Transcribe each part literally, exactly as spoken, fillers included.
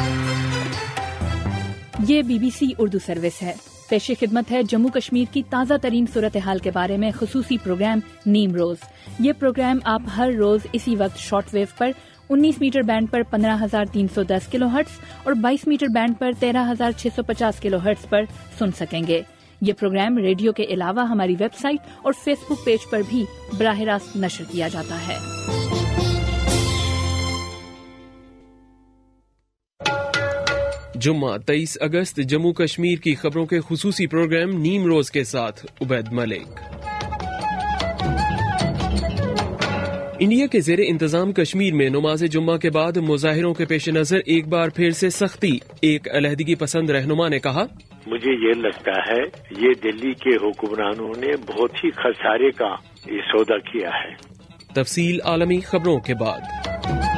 یہ B B C Urdu service ہے. پیش خدمت ہے جموں کشمیر کی تازہ ترین صورتحال کے بارے میں خصوصی پروگرام نیم روز. یہ پروگرام آپ ہر روز اسی وقت شارٹ ویو پر انیس میٹر بینڈ پر پندرہ ہزار تین سو دس کلو ہرٹز اور بائیس میٹر بینڈ پر تیرہ ہزار چھ سو پچاس کلو ہرٹز پر سن سکیں گے. یہ پروگرام ریڈیو کے علاوہ ہماری ویب سائٹ اور فیس بک پیج پر بھی براہ راست نشر کیا جاتا ہے. جمعہ تیئیس اگست جموں کشمیر کی خبروں کے خصوصی پروگرام نیم روز کے ساتھ عبید ملک. انڈیا کے زیر انتظام کشمیر میں نماز جمعہ کے بعد مظاہروں کے پیش نظر ایک بار پھر سے سختی. ایک علیحدگی پسند رہنما نے کہا، مجھے یہ لگتا ہے یہ دلی کے حکمرانوں نے بہت ہی خسارے کا یہ سودا کیا ہے. تفصیل عالمی خبروں کے بعد.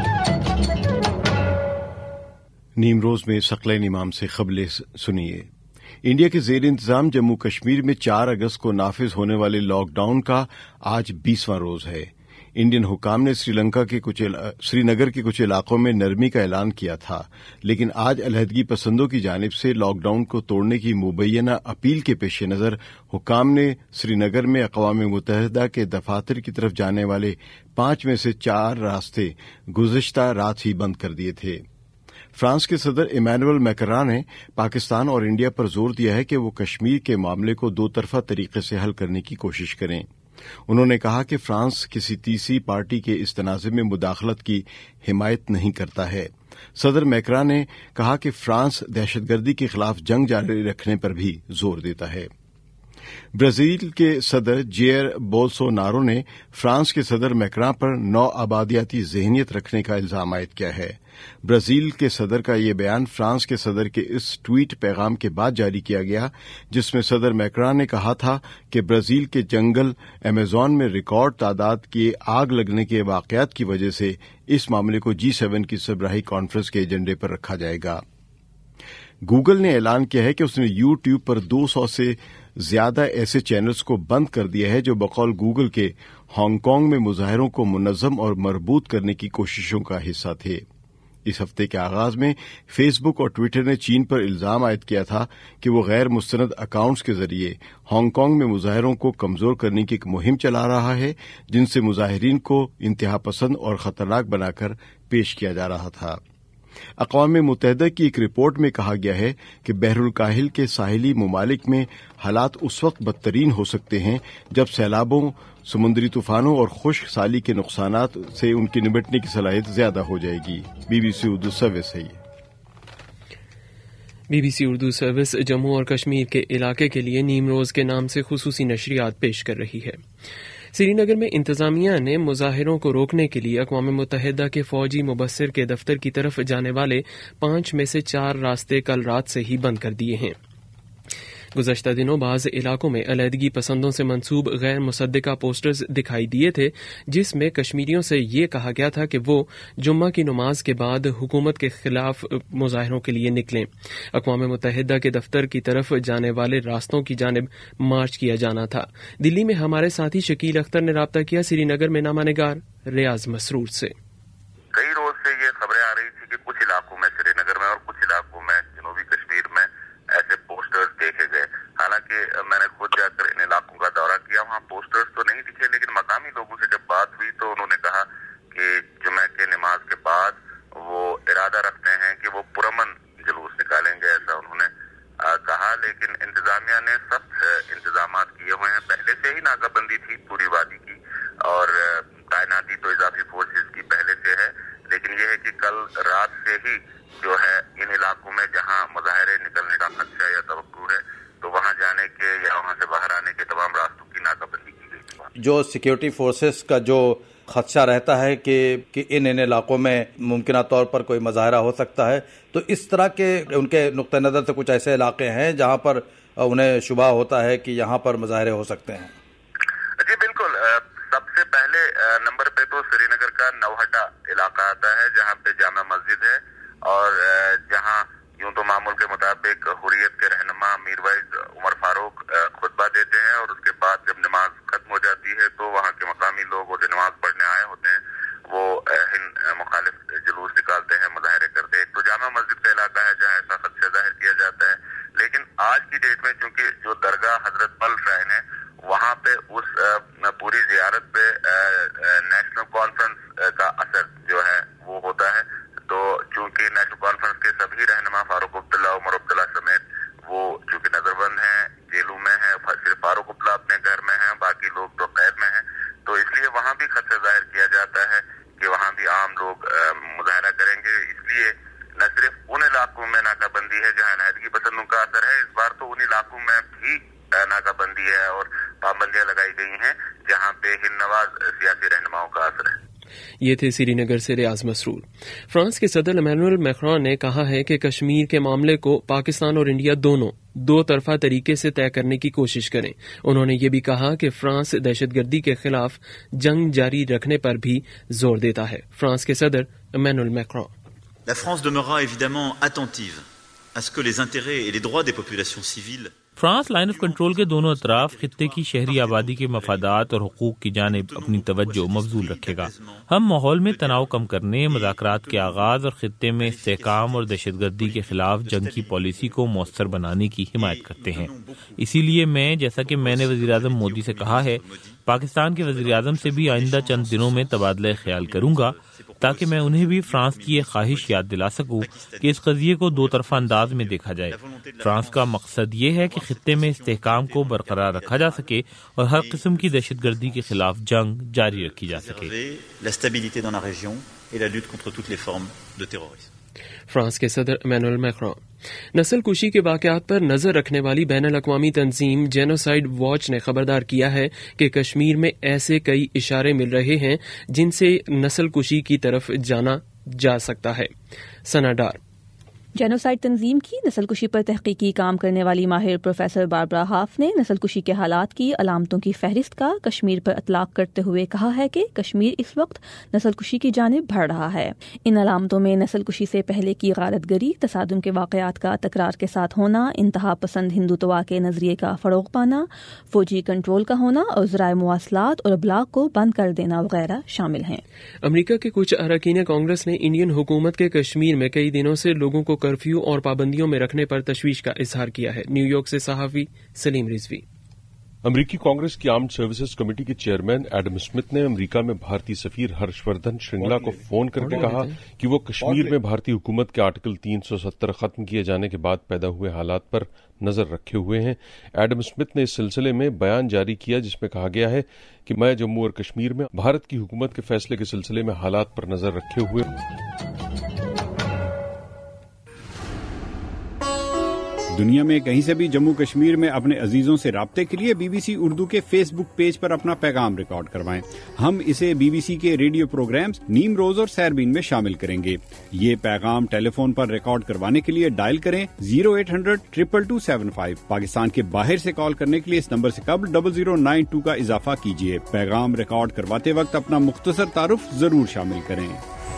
نیم روز میں ثقلین امام سے خبریں سنیے. انڈیا کے زیر انتظام جموں کشمیر میں چار اگست کو نافذ ہونے والے لاک ڈاؤن کا آج بیسواں روز ہے. انڈین حکام نے سری لنکا کے کچھ سری نگر کے کچھ علاقوں میں نرمی کا اعلان کیا تھا، لیکن آج علیحدگی پسندوں کی جانب سے لاک ڈاؤن کو توڑنے کی مبینہ اپیل کے پیش نظر حکام نے سری نگر میں اقوام متحدہ کے دفاتر کی طرف جانے والے پانچ میں سے چار راستے گزشتہ رات ہی بند کر دیے تھے. فرانس کے صدر ایمینوئل میکران نے پاکستان اور انڈیا پر زور دیا ہے کہ وہ کشمیر کے معاملے کو دو طرفہ طریقے سے حل کرنے کی کوشش کریں. انہوں نے کہا کہ فرانس کسی تیسری پارٹی کے اس تنازع میں مداخلت کی حمایت نہیں کرتا ہے. صدر میکران نے کہا کہ فرانس دہشت گردی کے خلاف جنگ جاری رکھنے پر بھی زور دیتا ہے. برازیل کے صدر جیئر بولسونارو نے فرانس کے صدر میکران پر نو آبادیاتی ذہنیت رکھنے کا الزام عائد کیا ہے. برازیل کے صدر کا یہ بیان فرانس کے صدر کے اس ٹویٹ پیغام کے بعد جاری کیا گیا جس میں صدر میکران نے کہا تھا کہ برازیل کے جنگل ایمیزون میں ریکارڈ تعداد کی آگ لگنے کے واقعات کی وجہ سے اس معاملے کو جی سیون کی سربراہی کانفرنس کے ایجنڈے پر رکھا جائے گا. گوگل نے اعلان کیا ہے کہ اس نے یو ٹیوب پر دو سو سے زیادہ ایسے چینلز کو بند کر دیا ہے جو بقول گوگل کے ہانگ کانگ میں مظاہروں کو منظم اور مربوط کرنے کی کوششوں کا حصہ تھے. اس ہفتے کے آغاز میں فیس بک اور ٹویٹر نے چین پر الزام عائد کیا تھا کہ وہ غیر مستند اکاؤنٹس کے ذریعے ہانگ کانگ میں مظاہروں کو کمزور کرنے کی ایک مہم چلا رہا ہے جن سے مظاہرین کو انتہا پسند اور خطرناک بنا کر پیش کیا جا رہا تھا. اقوام متحدہ کی ایک رپورٹ میں کہا گیا ہے کہ بحر الکاہل کے ساحلی ممالک میں حالات اس وقت بدترین ہو سکتے ہیں جب سیلابوں، سمندری طوفانوں اور خشک سالی کے نقصانات سے ان کی نمٹنے کی صلاحیت زیادہ ہو جائے گی. B B C Urdu service ہے. B B C Urdu service Jammu اور کشمیر کے علاقے کے لیے نیم روز کے نام سے خصوصی نشریات پیش کر رہی ہے. سری نگر میں انتظامیہ نے مظاہروں کو روکنے کے لیے اقوام متحدہ کے فوجی مبصر کے دفتر کی طرف جانے والے پانچ میں سے چار راستے کل رات سے ہی بند کر دیے ہیں. گزشتہ دنوں بعض علاقوں میں علیحدگی پسندوں سے منسوب غیر مصدقہ پوسٹرز دکھائی دیے تھے جس میں کشمیریوں سے یہ کہا گیا تھا کہ وہ جمعہ کی نماز کے بعد حکومت کے خلاف مظاہروں کے لیے نکلیں. اقوام متحدہ کے دفتر کی طرف جانے والے راستوں کی جانب مارچ کیا جانا تھا. دلی میں ہمارے ساتھی شکیل اختر نے رابطہ کیا سری نگر میں نامہ نگار ریاض مسرور سے. کئی روز سے یہ خبریں آ رہی تھی کہ کچھ علاقوں میں سری نگر میں اور کچھ علاقوں میں جنوبی کشمیر میں ایسے پوسٹرز دیکھے گئے. حالانکہ میں نے خود جا کر ان علاقوں کا دورہ کیا، وہاں پوسٹرز تو نہیں دکھے، لیکن مقامی لوگوں سے جب بات ہوئی تو انہوں نے کہا کہ جمعہ کے نماز کے بعد وہ ارادہ رکھتے ہیں کہ وہ پرامن جلوس نکالیں گے، ایسا انہوں نے کہا. لیکن انتظامیہ نے سخت انتظامات کیے ہوئے ہیں. پہلے سے ہی ناکہ بندی تھی پوری وادی کی اور تعیناتی تو اضافی فورسز کی پہلے سے ہے، لیکن یہ ہے کہ کل رات سے ہی جو ہے ان علاقوں میں جہاں مظاہرے نکلنے کا خدشہ یا توقع ہے تو وہاں جانے کے یا وہاں سے باہر آنے کے تمام راستوں کی ناکہ بندی کی گئی. جو سیکیورٹی فورسز کا جو خدشہ رہتا ہے کہ کہ ان ان علاقوں میں ممکنہ طور پر کوئی مظاہرہ ہو سکتا ہے، تو اس طرح کے ان کے نقطہ نظر سے کچھ ایسے علاقے ہیں جہاں پر انہیں شبہ ہوتا ہے کہ یہاں پر مظاہرے ہو سکتے ہیں؟ جی بالکل. سب سے پہلے نمبر پہ تو سری نگر کا نوہٹا علاقہ آتا ہے جہاں پہ جامع مسجد ہے اور جہاں یوں تو معمول کے مطابق حریت کے رہنما میر وحید عمر فاروق خطبہ دیتے ہیں اور اس کے بعد جب نماز ختم ہو جاتی ہے تو وہاں کے مقامی لوگ جو نماز پڑھنے آئے ہوتے ہیں وہ مخالف جلوس نکالتے ہیں، مظاہرے کرتے ہیں. تو جامع مسجد کا کی ڈیٹ میں چونکہ جو درگاہ حضرت بل شاہین ہے وہاں پہ اس پوری زیارت پہ نیشنل کانفرنس کا اثر جو ہے وہ ہوتا ہے. تو چونکہ نیشنل کانفرنس کے سبھی رہنما فاروق عبداللہ عمر عبداللہ سمیت وہ چونکہ نظر بند ہیں، جیلوں میں ہیں، صرف فاروق عبداللہ اپنے گھر میں ہیں، باقی لوگ تو قید میں ہیں، تو اس لیے وہاں بھی خدشہ ظاہر کیا جاتا ہے کہ وہاں بھی عام لوگ مظاہرہ کریں گے. اس لیے نہ صرف ان علاقوں میں ناکہ بندی ہے جہاں علیحدگی پسندوں کا اثر ہے، اس بار تو ان علاقوں میں بھی ناکہ بندی ہے اور پابندیاں لگائی گئی ہیں جہاں پہ ہند نواز سیاسی رہنماؤں کا اثر ہے. یہ تھے سری نگر سے ریاض مسرور. فرانس کے صدر ایمانوئل میکرون نے کہا ہے کہ کشمیر کے معاملے کو پاکستان اور انڈیا دونوں دو طرفہ طریقے سے طے کرنے کی کوشش کریں. انہوں نے یہ بھی کہا کہ فرانس دہشت گردی کے خلاف جنگ جاری رکھنے پر بھی زور دیتا ہے. فرانس کے صدر Emmanuel Macron: La France demeurera évidemment attentive à ce que les intérêts et les droits des populations civiles. France line of control کے دونوں اطراف خطے کی شہری آبادی کے مفادات اور حقوق کی جانب اپنی توجہ مبذول رکھے گا. ہم ماحول میں تناؤ کم کرنے، مذاکرات کے آغاز اور خطے میں استحکام اور دہشت گردی کے خلاف جنگ کی پالیسی کو مؤثر بنانے کی حمایت کرتے ہیں. اسی لیے میں، جیسا کہ میں نے وزیر اعظم مودی سے کہا ہے، پاکستان کے وزیر اعظم سے بھی آئندہ چند دنوں میں تبادلہ خیال کروں گا تاکہ میں انہیں بھی فرانس کی یہ خواہش یاد دلا سکوں کہ اس قضیے کو دو طرفہ انداز میں دیکھا جائے. فرانس کا مقصد یہ ہے کہ خطے میں استحکام کو برقرار رکھا جا سکے اور ہر قسم کی دہشت گردی کے خلاف جنگ جاری رکھی جا سکے. فرانس کے صدر ایمانوئل میکرون. نسل کشی کے واقعات پر نظر رکھنے والی بین الاقوامی تنظیم جینوسائیڈ واچ نے خبردار کیا ہے کہ کشمیر میں ایسے کئی اشارے مل رہے ہیں جن سے نسل کشی کی طرف جانا جا سکتا ہے. ثنا ڈار. جینوسائیڈ تنظیم کی نسل کشی پر تحقیقی کام کرنے والی ماہر پروفیسر باربرا ہاف نے نسل کشی کے حالات کی علامتوں کی فہرست کا کشمیر پر اطلاق کرتے ہوئے کہا ہے کہ کشمیر اس وقت نسل کشی کی جانب بڑھ رہا ہے. ان علامتوں میں نسل کشی سے پہلے کی غارت گری، تصادم کے واقعات کا تکرار کے ساتھ ہونا، انتہا پسند ہندوتوا کے نظریے کا فروغ پانا، فوجی کنٹرول کا ہونا اور ذرائع مواصلات اور ابلاغ کو بند کر دینا وغیرہ شامل ہیں. امریکہ کے کچھ اراکین کانگریس نے انڈین حکومت کے کشمیر میں کئی دنوں سے لوگوں کو کرفیو اور پابندیوں میں رکھنے پر تشویش کا اظہار کیا ہے. نیو یارک سے صحافی سلیم رضوی. امریکی کانگریس کی آرمڈ سروسز کمیٹی کے چیئرمین ایڈم اسمتھ نے امریکہ میں بھارتی سفیر ہرش وردھن شرنگلا کو فون کر کے کہا کہ وہ کشمیر میں بھارتی حکومت کے آرٹیکل تین سو ستر ختم کیے جانے کے بعد پیدا ہوئے حالات پر نظر رکھے ہوئے ہیں. ایڈم اسمتھ نے اس سلسلے میں بیان جاری کیا جس میں کہا گیا ہے کہ میں جموں اور کشمیر میں بھارت کی حکومت کے فیصلے کے سلسلے میں حالات پر نظر رکھے ہوئے. دنیا میں کہیں سے بھی جموں کشمیر میں اپنے عزیزوں سے رابطے کے لیے بی بی سی اردو کے فیس بک پیج پر اپنا پیغام ریکارڈ کروائیں. ہم اسے بی بی سی کے ریڈیو پروگرامز نیم روز اور سیربین میں شامل کریں گے. یہ پیغام ٹیلی فون پر ریکارڈ کروانے کے لیے ڈائل کریں zero eight hundred triple two seven five. Pakistan کے باہر سے کال کرنے کے لیے اس نمبر سے قبل ڈبل زیرو نائن ٹو کا اضافہ کیجیے. پیغام ریکارڈ کرواتے وقت اپنا مختصر تعارف ضرور شامل کریں.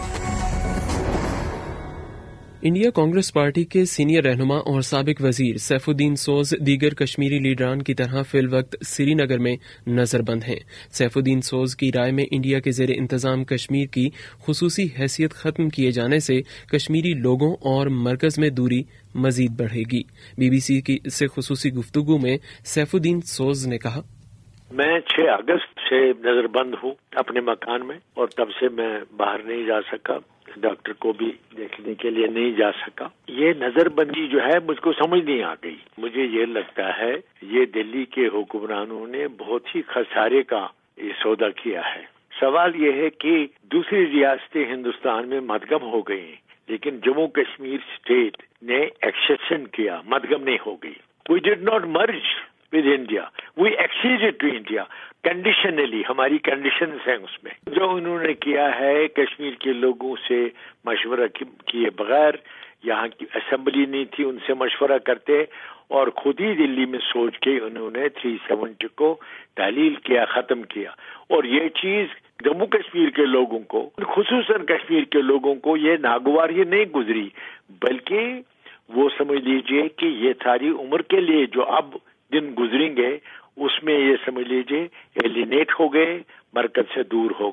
انڈیا کانگریس پارٹی کے سینئر رہنما اور سابق وزیر سیف الدین سوز دیگر کشمیری لیڈران کی طرح فی الوقت سری نگر میں نظر بند ہیں. سیف الدین سوز کی رائے میں انڈیا کے زیر انتظام کشمیر کی خصوصی حیثیت ختم کیے جانے سے کشمیری لوگوں اور مرکز میں دوری مزید بڑھے گی. بی بی سی کی سے خصوصی گفتگو میں سیف الدین سوز نے کہا: میں چھ اگست سے نظر بند ہوں اپنے مکان میں اور تب سے میں باہر نہیں جا سکا، ڈاکٹر کو بھی دیکھنے کے لیے نہیں جا سکا. یہ نظر بندی جو ہے مجھ کو سمجھ نہیں آ گئی. مجھے یہ لگتا ہے یہ دلی کے حکمرانوں نے بہت ہی خسارے کا یہ سودا کیا ہے. سوال یہ ہے کہ دوسری ریاستیں ہندوستان میں مدغم ہو گئی لیکن جموں کشمیر اسٹیٹ نے ایکسیشن کیا، مدغم نہیں ہو گئی. We did not merge with India, we acceded to India conditionally. ہماری کنڈیشنز ہیں اس میں. جو انہوں نے کیا ہے کشمیر کے لوگوں سے مشورہ کیے بغیر، یہاں کی اسمبلی نہیں تھی ان سے مشورہ کرتے اور خود ہی دلی میں سوچ کے انہوں نے تھری سیونٹی کو تعلیل کیا، ختم کیا. اور یہ چیز جموں کشمیر کے لوگوں کو، خصوصاً کشمیر کے لوگوں کو یہ ناگوار یہ نہیں گزری، بلکہ وہ سمجھ لیجئے کہ یہ ساری عمر کے لیے جو اب دن گزریں گے اس میں یہ سمجھ لیجئے ایلینیٹ ہو گئے، مرکز سے دور ہو گئے.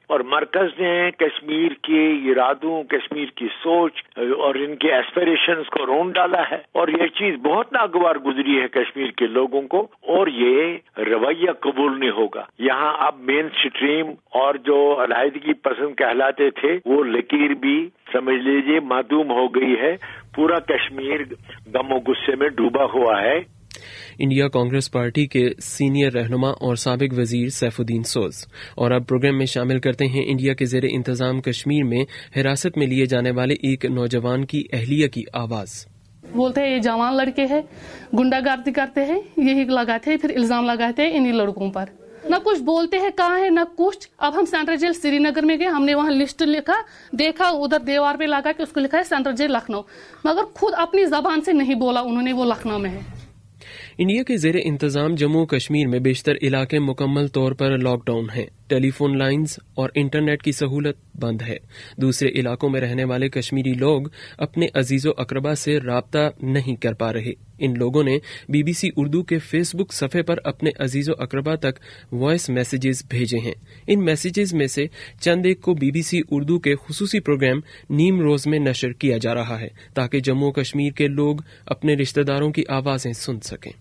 اور مرکز نے کشمیر کے ارادوں، کشمیر کی سوچ اور ان کے ایسپریشنز کو رون ڈالا ہے، اور یہ چیز بہت ناگوار گزری ہے کشمیر کے لوگوں کو، اور یہ رویہ قبول نہیں ہوگا۔ یہاں اب مین سٹریم اور جو علیحدگی پسند کہلاتے تھے وہ لکیر بھی سمجھ لیجیے معدوم ہو گئی ہے، پورا کشمیر غم و غصے میں ڈوبا ہوا ہے۔ انڈیا کانگریس پارٹی کے سینئر رہنما اور سابق وزیر سیف الدین سوز، اور اب پروگرام میں شامل کرتے ہیں انڈیا کے زیر انتظام کشمیر میں حراست میں لیے جانے والے ایک نوجوان کی اہلیہ کی آواز۔ بولتے ہیں یہ جوان لڑکے ہیں، گنڈا گردی کرتے ہیں، یہی لگاتے ہیں، پھر الزام لگاتے ہیں انہی لڑکوں پر، نہ کچھ بولتے ہیں کہاں ہے نہ کچھ۔ اب ہم سینٹرل جیل سری نگر میں گئے، ہم نے وہاں لسٹ لکھا، دیکھا ادھر دیوار پہ لگا کہ اس کو لکھا ہے سینٹرل جیل لکھنؤ، مگر خود اپنی زبان سے نہیں بولا انہوں نے وہ لکھنؤ میں ہے۔ انڈیا کے زیر انتظام جموں کشمیر میں بیشتر علاقے مکمل طور پر لاک ڈاؤن ہیں، ٹیلی فون لائنز اور انٹرنیٹ کی سہولت بند ہے۔ دوسرے علاقوں میں رہنے والے کشمیری لوگ اپنے عزیز و اقربا سے رابطہ نہیں کر پا رہے۔ ان لوگوں نے بی بی سی اردو کے فیس بک صفحے پر اپنے عزیز و اقربا تک وائس میسیجز بھیجے ہیں۔ ان میسیجز میں سے چند ایک کو بی بی سی اردو کے خصوصی پروگرام نیم روز میں نشر کیا جا رہا ہے تاکہ جموں کشمیر کے لوگ اپنے رشتہ داروں کی آوازیں سن سکیں۔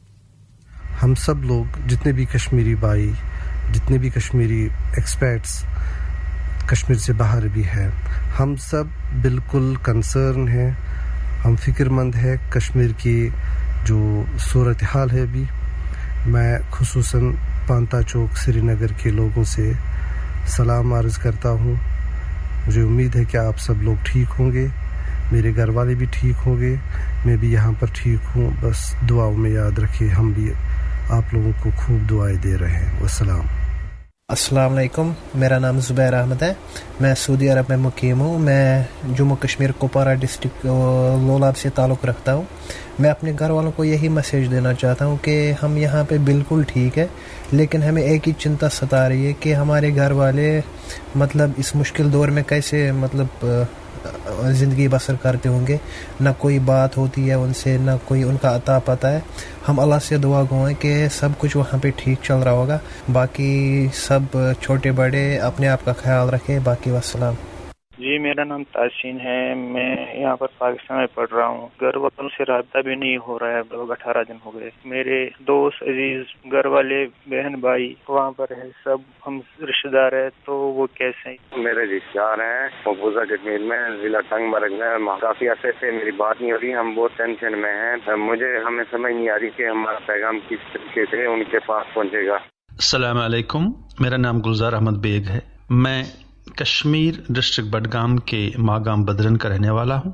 ہم سب لوگ جتنے بھی کشمیری بھائی، جتنے بھی کشمیری ایکسپیٹس کشمیر سے باہر بھی ہیں، ہم سب بالکل کنسرن ہیں، ہم فکر مند ہیں کشمیر کی جو صورتحال ہے ابھی۔ میں خصوصاً پانتا چوک سری نگر کے لوگوں سے سلام عرض کرتا ہوں۔ مجھے امید ہے کہ آپ سب لوگ ٹھیک ہوں گے، میرے گھر والے بھی ٹھیک ہوں گے، میں بھی یہاں پر ٹھیک ہوں۔ بس دعاؤں میں یاد رکھیے، ہم بھی آپ لوگوں کو خوب دعائیں دے رہے ہیں۔ والسلام۔ السلام علیکم، میرا نام زبیر احمد ہے، میں سعودی عرب میں مقیم ہوں۔ میں جموں کشمیر کپوارہ ڈسٹرکٹ لولاب سے تعلق رکھتا ہوں۔ میں اپنے گھر والوں کو یہی میسیج دینا چاہتا ہوں کہ ہم یہاں پہ بالکل ٹھیک ہے، لیکن ہمیں ایک ہی چنتا ستا رہی ہے کہ ہمارے گھر والے مطلب اس مشکل دور میں کیسے مطلب زندگی بسر کرتے ہوں گے، نہ کوئی بات ہوتی ہے ان سے، نہ کوئی ان کا عطا پتہ ہے۔ ہم اللہ سے دعا گو ہیں کہ سب کچھ وہاں پہ ٹھیک چل رہا ہوگا، باقی سب چھوٹے بڑے اپنے آپ کا خیال رکھیں، باقی والسلام۔ جی میرا نام تاشین ہے، میں یہاں پر پاکستان میں پڑھ رہا ہوں۔ گھر والوں سے رابطہ بھی نہیں ہو رہا ہے، لوگ اٹھارہ دن ہو گئے۔ میرے دوست عزیز، گھر والے، بہن بھائی وہاں پر ہے، سب ہم رشتہ دار ہیں، تو وہ کیسے ہیں؟ میرے رشتہ دار ہیں مقبوضہ کشمیر میں، ضلع ٹنگ مرگ میں، کافی عرصے سے میری بات نہیں ہو رہی، ہم بہت ٹینشن میں ہیں۔ مجھے ہمیں سمجھ نہیں آ رہی کہ ہمارا پیغام کس طریقے سے ان کے پاس پہنچے گا۔ السلام علیکم، میرا نام گلزار احمد بیگ ہے، میں کشمیر ڈسٹرکٹ بڈگام کے ماگام بدرن کا رہنے والا ہوں۔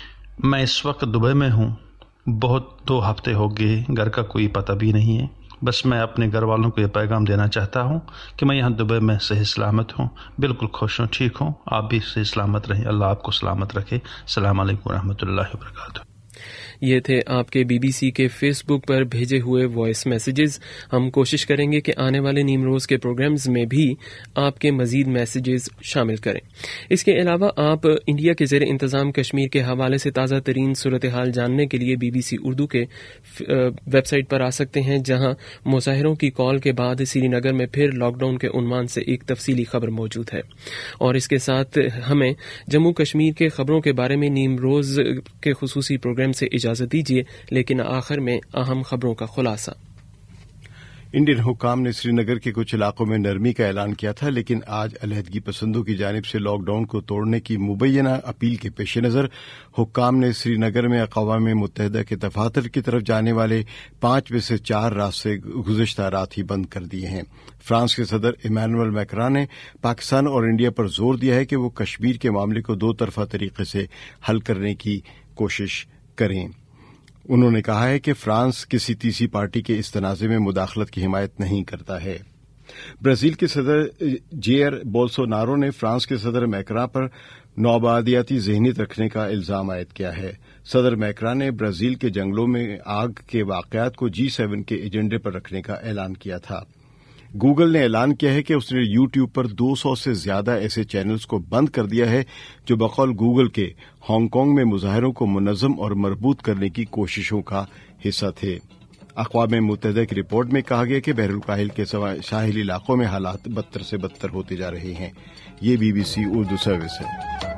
میں اس وقت دبئی میں ہوں، بہت دو ہفتے ہو گئے، گھر کا کوئی پتہ بھی نہیں ہے۔ بس میں اپنے گھر والوں کو یہ پیغام دینا چاہتا ہوں کہ میں یہاں دبئی میں صحیح سلامت ہوں، بالکل خوش ہوں، ٹھیک ہوں۔ آپ بھی صحیح سلامت رہیں، اللہ آپ کو سلامت رکھے۔ السلام علیکم ورحمۃ اللہ وبرکاتہ۔ یہ تھے آپ کے بی بی سی کے فیس بک پر بھیجے ہوئے وائس میسیجز۔ ہم کوشش کریں گے کہ آنے والے نیم روز کے پروگرامز میں بھی آپ کے مزید میسیجز شامل کریں۔ اس کے علاوہ آپ انڈیا کے زیر انتظام کشمیر کے حوالے سے تازہ ترین صورتحال جاننے کے لیے بی بی سی اردو کے ویب سائٹ پر آ سکتے ہیں، جہاں مظاہروں کی کال کے بعد سری نگر میں پھر لاک ڈاؤن کے عنوان سے ایک تفصیلی خبر موجود ہے۔ اور اس کے ساتھ ہمیں جموں کشمیر کے خبروں کے بارے میں نیم روز کے خصوصی پروگرام سے اجازت دیجیے، لیکن آخر میں اہم خبروں کا خلاصہ۔ انڈین حکام نے سری نگر کے کچھ علاقوں میں نرمی کا اعلان کیا تھا، لیکن آج علیحدگی پسندوں کی جانب سے لاک ڈاؤن کو توڑنے کی مبینہ اپیل کے پیش نظر حکام نے سری نگر میں اقوام متحدہ کے دفاتر کی طرف جانے والے پانچ میں سے چار راستے گزشتہ رات ہی بند کر دیے ہیں۔ فرانس کے صدر ایمانوئل میکران نے پاکستان اور انڈیا پر زور دیا ہے کہ وہ کشمیر کے معاملے کو دو طرفہ طریقے سے حل کرنے کی کوشش کریں۔ انہوں نے کہا ہے کہ فرانس کسی تیسری پارٹی کے اس تنازع میں مداخلت کی حمایت نہیں کرتا ہے۔ برازیل کے صدر جیئر بولسونارو نے فرانس کے صدر میکران پر نوآبادیاتی ذہنیت رکھنے کا الزام عائد کیا ہے۔ صدر میکران نے برازیل کے جنگلوں میں آگ کے واقعات کو جی سیون کے ایجنڈے پر رکھنے کا اعلان کیا تھا۔ گوگل نے اعلان کیا ہے کہ اس نے یو ٹیوب پر دو سو سے زیادہ ایسے چینلز کو بند کر دیا ہے جو بقول گوگل کے ہانگ کانگ میں مظاہروں کو منظم اور مربوط کرنے کی کوششوں کا حصہ تھے۔ अक़वाम मुत्तहिदा की रिपोर्ट में कहा गया कि बहरुल के साहिली इलाकों में हालात बदतर से बदतर होते जा रहे हैं। ये बीबीसी उर्दू सर्विस है।